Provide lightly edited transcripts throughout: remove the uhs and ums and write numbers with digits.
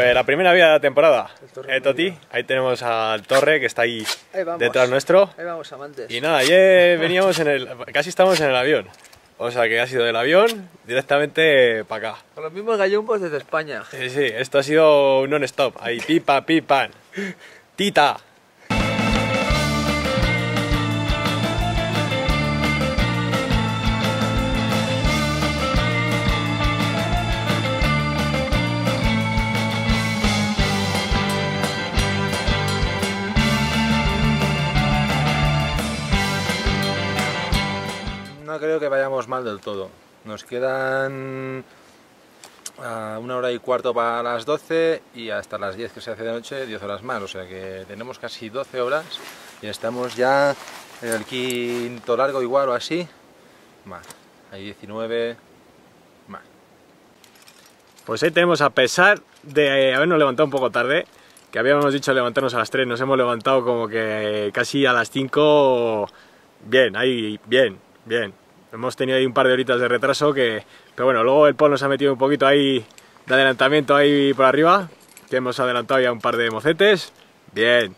Pues la primera vida de la temporada, Toti, ahí tenemos al Torre que está ahí detrás nuestro. Ahí vamos, amantes. Y nada, ayer veníamos casi estamos en el avión. O sea que ha sido del avión directamente para acá. Con los mismos gallumbos desde España. Sí, sí, esto ha sido un non-stop. Ahí pipa, pipan. Tita. No creo que vayamos mal del todo. Nos quedan 1 hora y cuarto para las 12 y hasta las 10 que se hace de noche, 10 horas más. O sea que tenemos casi 12 horas y estamos ya en el quinto largo igual o así. Más. Hay 19. Más. Pues ahí tenemos, a pesar de habernos levantado un poco tarde, que habíamos dicho levantarnos a las 3, nos hemos levantado como que casi a las 5. Bien, ahí, bien. Hemos tenido ahí un par de horitas de retraso pero bueno, luego el Paul nos ha metido un poquito ahí de adelantamiento ahí por arriba, que hemos adelantado ya un par de mocetes. Bien.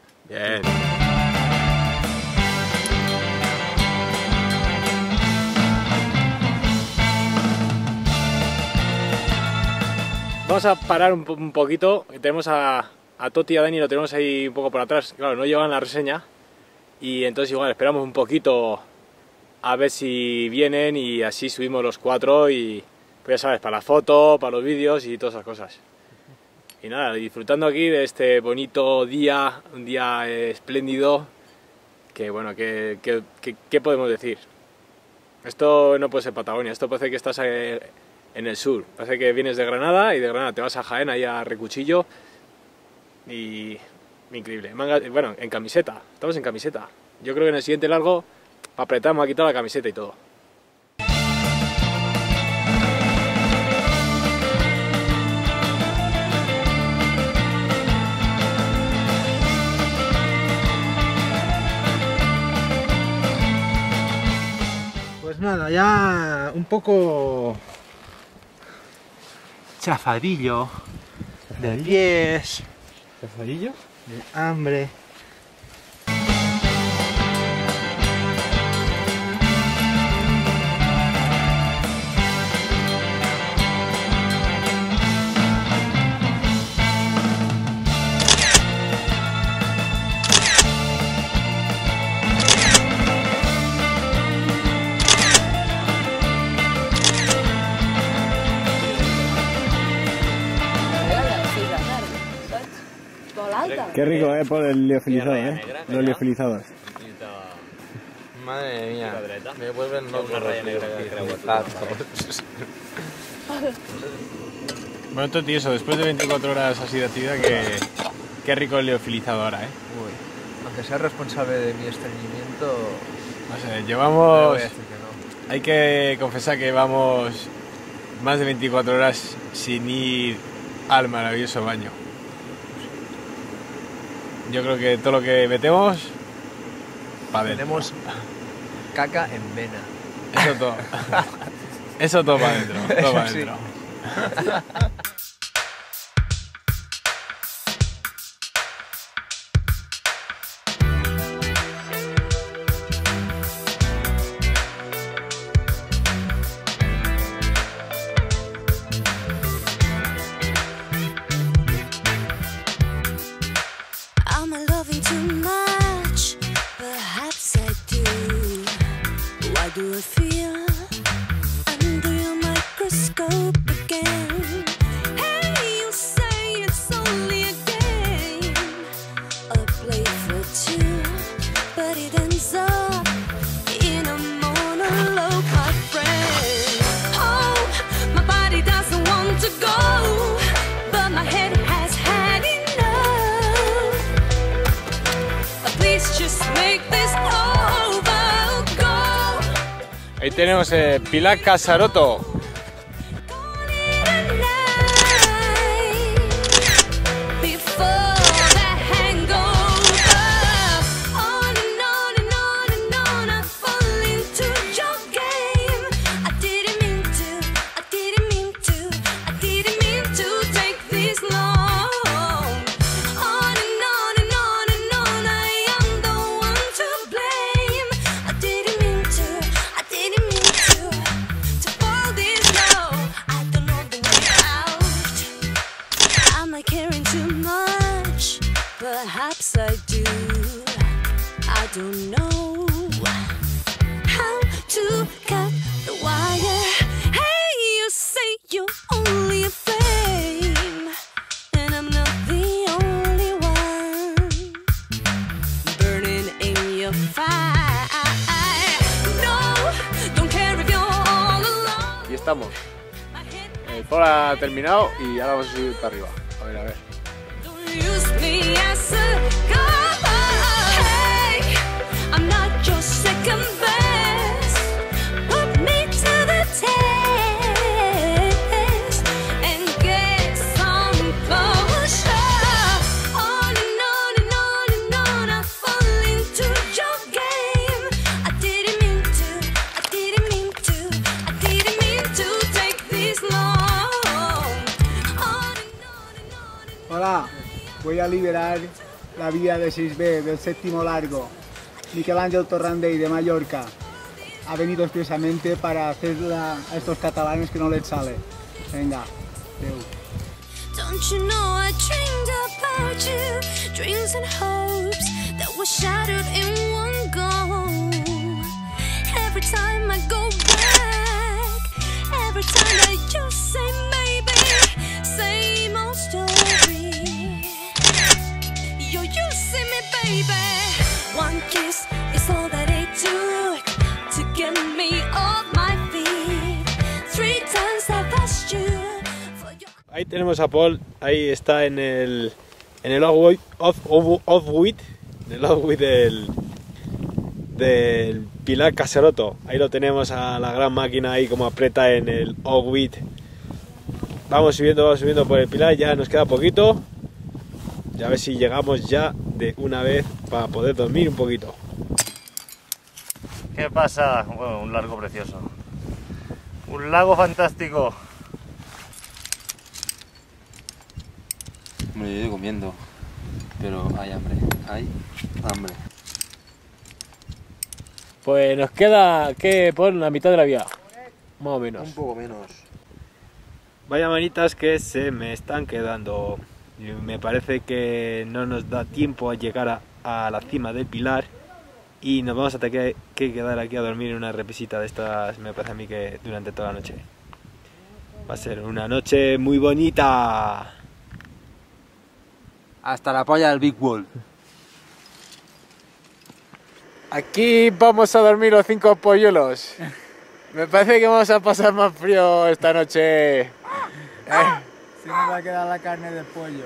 Vamos a parar un poquito, tenemos a Toti y a Dani, lo tenemos ahí un poco por atrás, claro, no llevan la reseña y entonces igual esperamos un poquito a ver si vienen y así subimos los 4 y pues ya sabes, para la foto, para los vídeos y todas esas cosas. Y nada, disfrutando aquí de este bonito día, un día espléndido, que bueno, ¿qué podemos decir? Esto no puede ser Patagonia, esto parece que estás en el sur, parece que vienes de Granada y de Granada te vas a Jaén, ahí a Recuchillo y increíble. Bueno, en camiseta, estamos en camiseta. Yo creo que en el siguiente largo apretamos a quitar la camiseta y todo. Pues nada, ya un poco chafadillo del 10. ¿Chafadillo? De hambre. Qué rico, por el liofilizado, los liofilizados. Madre mía, me vuelven loco una raya negra. Bueno, Toti, eso, después de 24 horas así de actividad, qué rico el liofilizado ahora, Uy, aunque sea responsable de mi estreñimiento, no sé, llevamos... voy a decir que no. Hay que confesar que llevamos más de 24 horas sin ir al maravilloso baño. Yo creo que todo lo que metemos, para adentro. Tenemos caca en vena. Eso todo. Eso todo para adentro. Todo para Sí. adentro. Am I loving too much? Perhaps I do. Why do I feel under your microscope again? Hey, you say it's only a game, a play for two, but it ends up in a monologue, my friend. Oh, my body doesn't want to go, but my head has had enough. Please just make this over, go. Ahí tenemos Pilar Casaroto. Call it a night before the hangover. On and on and on and on, I fall into your game. I didn't mean to take this long. don't know how to cut the wire. Hey, you say you're only a flame, and I'm not the only one burning in your fire. No, don't care if you're all alone. Y estamos. El polo ha terminado y ahora vamos a subir para arriba. A ver. Don't use me as a guide. Hey, I'm not your second best. Put me to the test and get some closure. On and on and on and on, I fall into your game. I didn't mean to take this long. On and on and on. Hola, voy a liberar la vía de 6B del séptimo largo. Miquel Ángel Torrandell de Mallorca ha venido expresamente para hacerla a estos catalanes que no les sale. Venga, adeu. Don't you know I dreamed about you, dreams and hopes that were shattered in one go. Every time I go back, every time that you say maybe, same old story. You're using me, baby. One kiss is all that it took to get me off my feet. 3 times I've asked you for your... Ahí tenemos a Paul, ahí está en el off-wheat del Pilar Caseroto. Ahí lo tenemos a la gran máquina ahí como aprieta en el off-wheat. Vamos subiendo por el Pilar, ya nos queda poquito. Ya a ver si llegamos ya de una vez para poder dormir un poquito. ¿Qué pasa? Bueno, un largo precioso. Un lago fantástico. Hombre, yo estoy comiendo, pero hay hambre. Pues nos queda que por la mitad de la vía, más o menos. Un poco menos. Vaya manitas que se me están quedando. Y me parece que no nos da tiempo a llegar a la cima del Pilar y nos vamos a tener que quedar aquí a dormir en una repisita de estas, me parece a mí que durante toda la noche. Va a ser una noche muy bonita. Hasta la polla del Big Wall. Aquí vamos a dormir los 5 polluelos. Me parece que vamos a pasar más frío esta noche. Se me va a quedar la carne de pollo.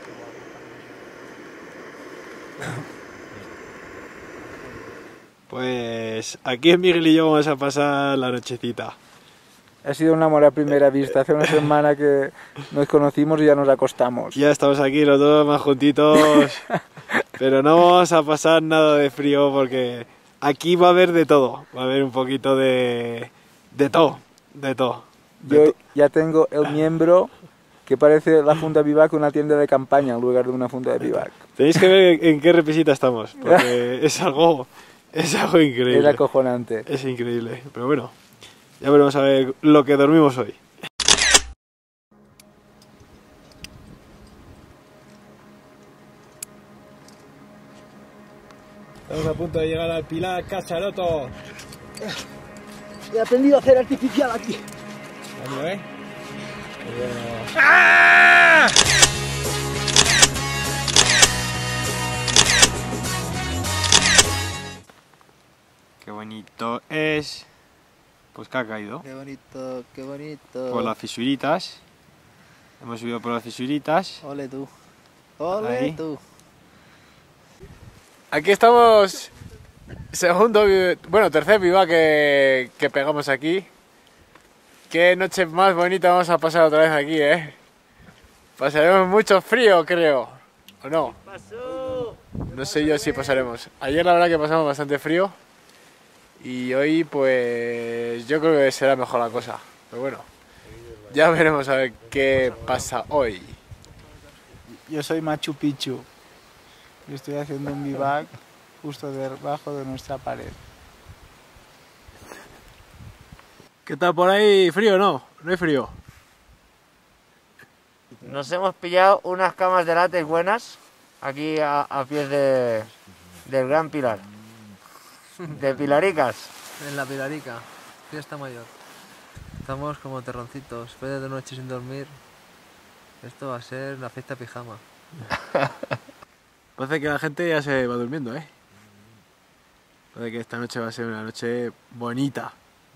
Pues aquí Miguel y yo vamos a pasar la nochecita. Ha sido un amor a primera vista. Hace una semana que nos conocimos y ya nos acostamos. Ya estamos aquí los dos más juntitos, pero no vamos a pasar nada de frío porque aquí va a haber de todo. Va a haber un poquito de todo. Yo ya tengo el miembro que parece la funda Vivac una tienda de campaña en lugar de una funda de Vivac. Tenéis que ver en qué repisita estamos, porque es algo increíble. Es acojonante. Es increíble, pero bueno, ya veremos a ver lo que dormimos hoy. Estamos a punto de llegar al Pilar Casaroto. He aprendido a hacer artificial aquí. Vamos, ¿eh? Qué bonito es. Pues que ha caído. Qué bonito, qué bonito. Por las fisuritas. Hemos subido por las fisuritas. Ole tú. Ole Ahí. tú. Aquí estamos. Tercer vivac que pegamos aquí. Qué noche más bonita vamos a pasar otra vez aquí, ¿eh? Pasaremos mucho frío, creo. ¿O no? No sé yo si pasaremos. Ayer la verdad que pasamos bastante frío. Y hoy pues yo creo que será mejor la cosa. Pero bueno, ya veremos a ver qué pasa hoy. Yo soy Machu Picchu. Y estoy haciendo un vivac justo debajo de nuestra pared. ¿Qué tal por ahí? ¿Frío o no? ¿No hay frío? Nos hemos pillado unas camas de látex buenas aquí a pies del Gran Pilar. de Pilaricas. En la Pilarica, fiesta mayor. Estamos como terroncitos, después de 2 noches sin dormir. Esto va a ser una fiesta pijama. Parece que la gente ya se va durmiendo, ¿eh? Parece que esta noche va a ser una noche bonita.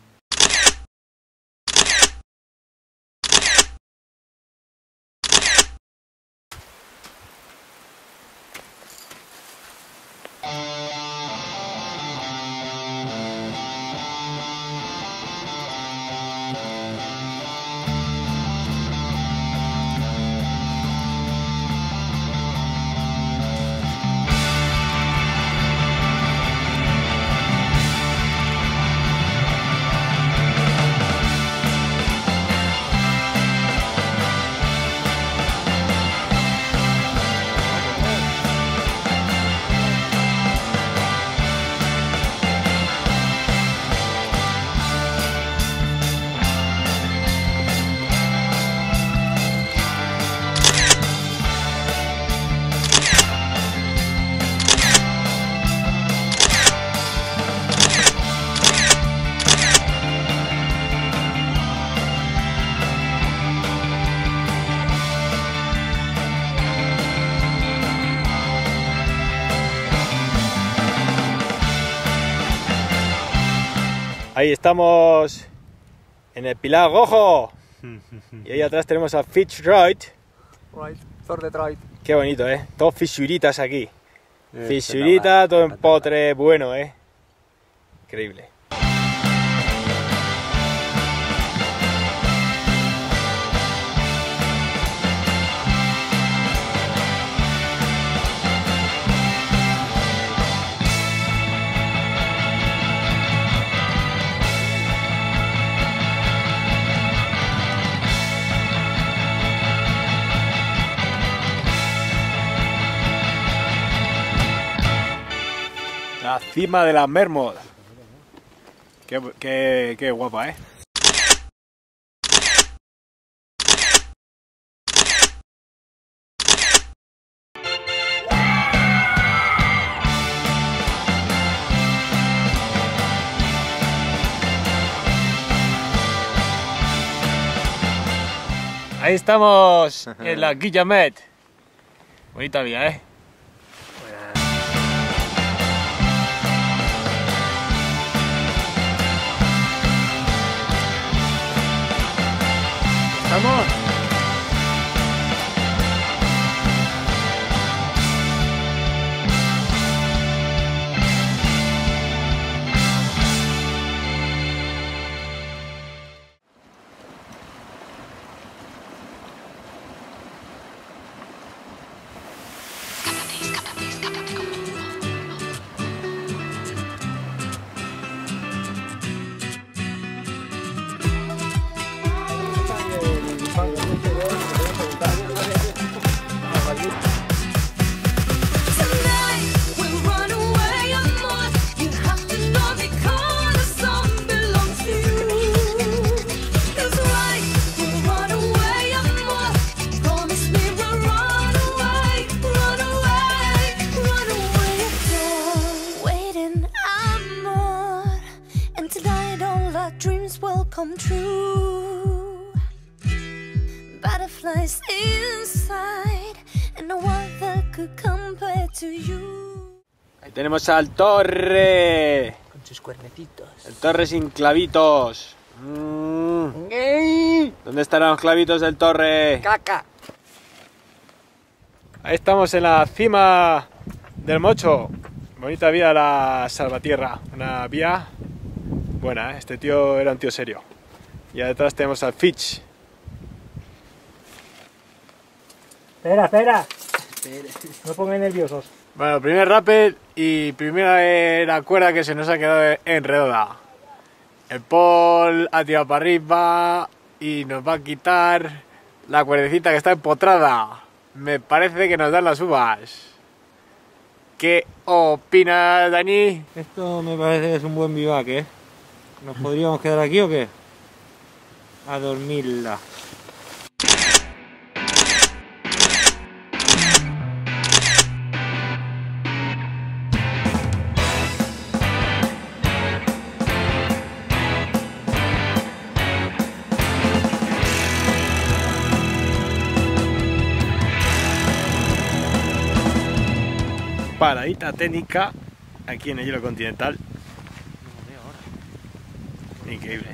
Ahí estamos en el Pilar Rojo y ahí atrás tenemos a Fitzroy. Thor Detroit. Qué bonito, ¿eh? Todos fisuritas aquí. Fisurita, todo en potre, bueno, ¿eh? Increíble. La cima de la Mermod. Qué guapa, ¿eh? Ahí estamos en la Guillamet. Bonita vía, ¿eh? ¿Estamos? Come true. Butterflies inside, and no other could compare to you. Ahí tenemos al Torre. Con sus cuernecitos. El Torre sin clavitos. ¿Dónde estarán los clavitos del Torre? ¡Caca! Ahí estamos en la cima del Mocho. Bonita vía la Salvatierra. Una vía buena, ¿eh? Este tío era un tío serio. Y detrás tenemos al Fitch. Espera. No pongáis nerviosos. Bueno, primer rappel y primera cuerda que se nos ha quedado enredada. El Paul ha tirado para arriba y nos va a quitar la cuerdecita que está empotrada. Me parece que nos dan las uvas. ¿Qué opinas, Dani? Esto me parece que es un buen vivac, ¿eh? ¿Nos podríamos quedar aquí o qué? A dormirla. paradita técnica aquí en el hielo continental. Increíble.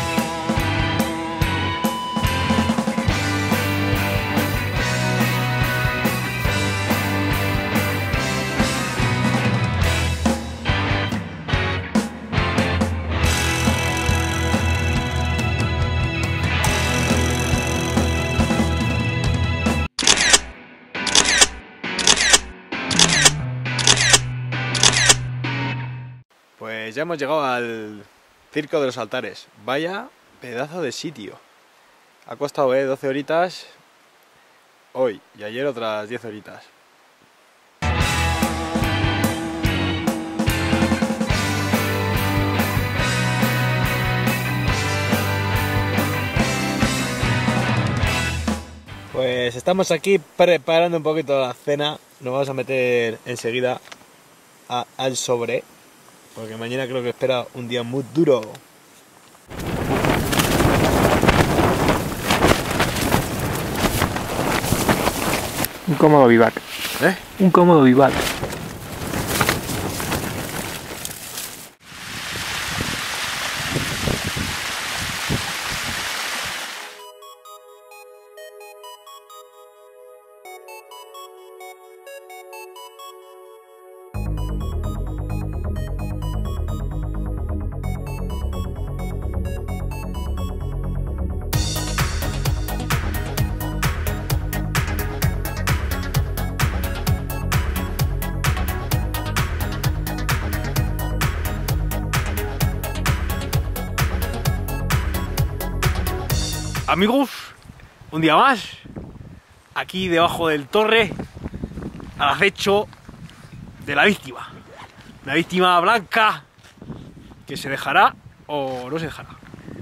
Pues ya hemos llegado al Circo de los Altares. Vaya pedazo de sitio. Ha costado 12 horitas hoy y ayer otras 10 horitas. Pues estamos aquí preparando un poquito la cena. Nos vamos a meter enseguida al sobre, porque mañana creo que espera un día muy duro. Un cómodo vivac. ¿Eh? Un cómodo vivac. Amigos, un día más, aquí debajo del torre, al acecho de la víctima. Una víctima blanca que se dejará o no se dejará.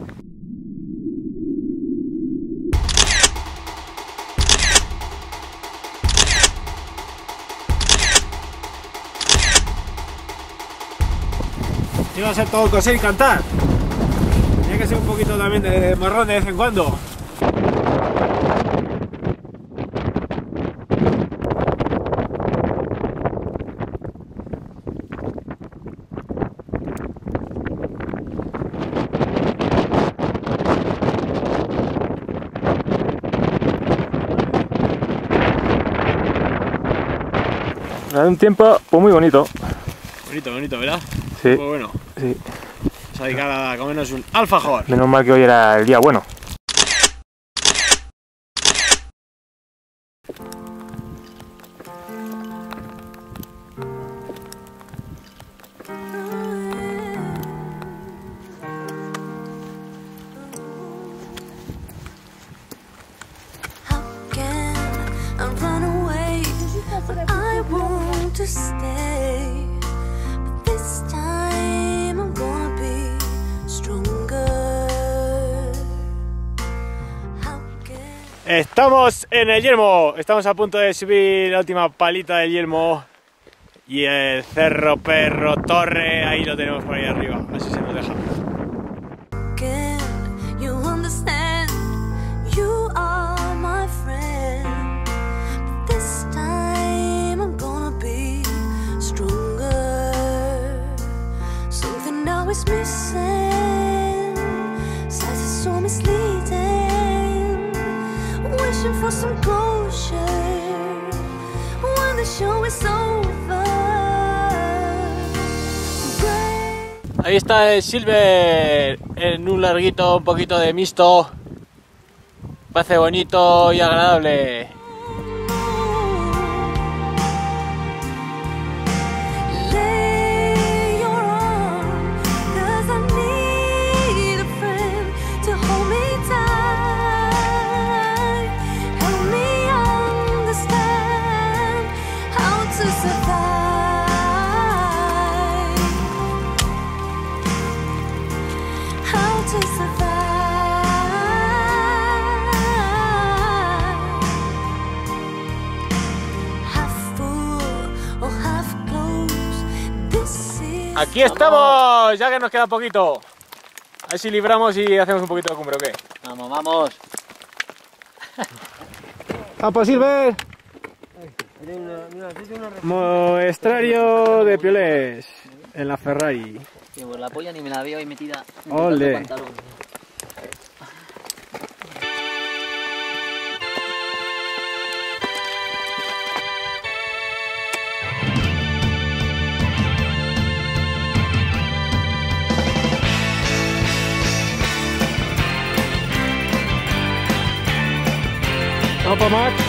Iba a ser todo coser y cantar. Tiene que ser un poquito también de marrón de vez en cuando. Un tiempo pues muy bonito. Bonito, bonito, ¿verdad? Sí. Muy bueno. Sí. Vamos a dedicar a comernos un alfajor. Menos mal que hoy era el día bueno. How can I run away? I want to stay, but this time I'm gonna be stronger. How can Estamos en el Yelmo. Estamos a punto de subir la última palita del Yelmo. Y el Cerro Perro Torre, ahí lo tenemos por ahí arriba. Así se nos deja. you understand? You are my friend, but this time I'm gonna be stronger. Something now is missing, sights are so misleading. Wishing for some closure when the show is over. Ahí está el Silver en un larguito, un poquito de mixto. Parece bonito y agradable. Lay your arm, 'cause I need a friend to hold me tight. Help me understand how to survive. How to survive. Half full or half closed. This is Aquí estamos, ya que nos queda poquito. A ver si libramos y hacemos un poquito de cumbre, ¿o qué? Vamos, vamos. ¡Campo Silver! Muestrario de Piolés en la Ferrari. Que por la polla ni me la veo ahí metida en Ole. el pantalón. Vamos para Max.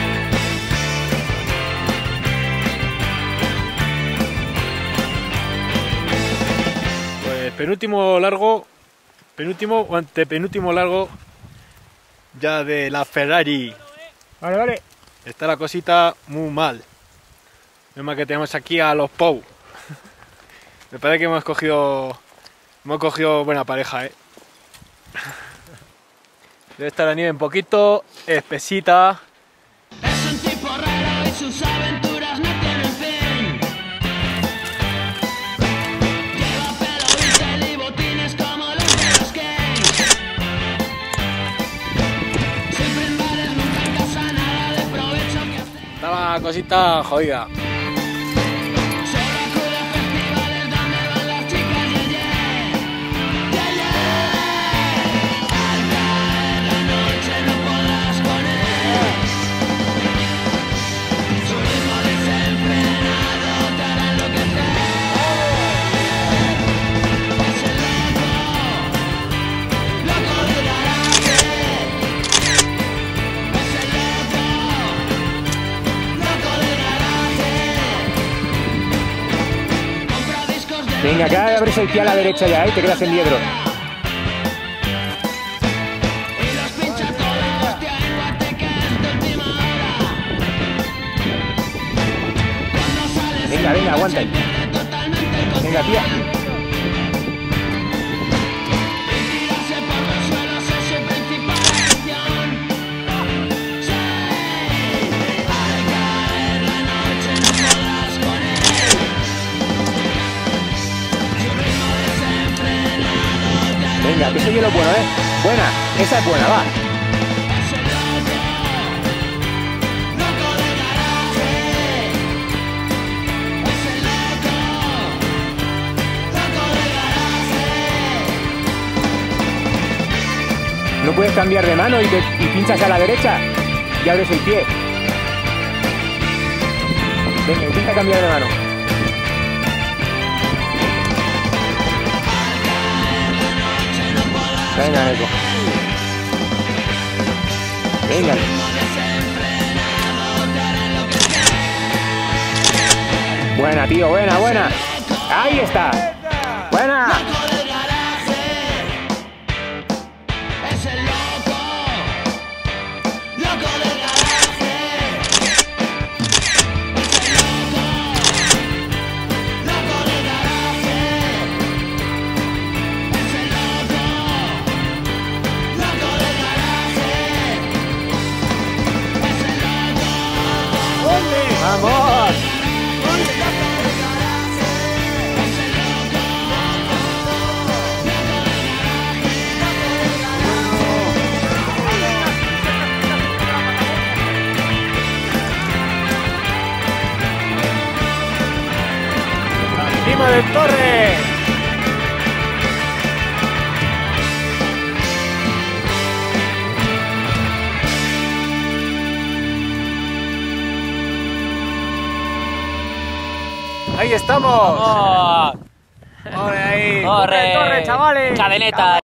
Pues penúltimo largo, penúltimo o antepenúltimo largo ya de la Ferrari. Vale, vale. Está la cosita muy mal. Es más que tenemos aquí a los Pou. Me parece que hemos cogido buena pareja, Debe estar la nieve un poquito espesita. Es un tipo raro y sus aventuras no tienen fin. Lleva pelo gris y botines como los de los Kings. Siempre en bares, nunca en casa, nada de provecho que hacer. Está la cosita jodida. Solo acude a festivales donde van las chicas, yeah, yeah. Yeah, yeah. Al caer la noche no podrás con él. Su ritmo desenfrenado te hará enloquecer. Es el loco del garaje. Es el loco del garaje. Compra discos de Venga, que ahora abres el pie a la derecha ya, te quedas en diedro. y los pincha todos, hostia, en Guateques de última hora. Cuando sales Venga, venga, aguanta ahí. pierde totalmente el control. Venga, tía. Y tirarse por los suelos es su principal adicción. Sí, al caer la noche no podrás con él. Su ritmo desenfrenado te hará Venga, que soy lo bueno, Buena, esa es buena, va. Es el loco del garaje. Es el loco del garaje. No puedes cambiar de mano y pinchas a la derecha y abres el pie. Venga, intenta cambiar de mano. Venga, Neko. Venga. Buena, tío, buena, buena. Ahí está. Buena. Loco del garaje. Es el loco del garaje. Es el loco del garaje. Es el loco del garaje. Es el ¡Vamos! ¡Encima del Torre! ¡Ahí estamos! ¡Oh! ¡Ole ahí! ¡Corre! ¡Torre, chavales! ¡Cadeneta!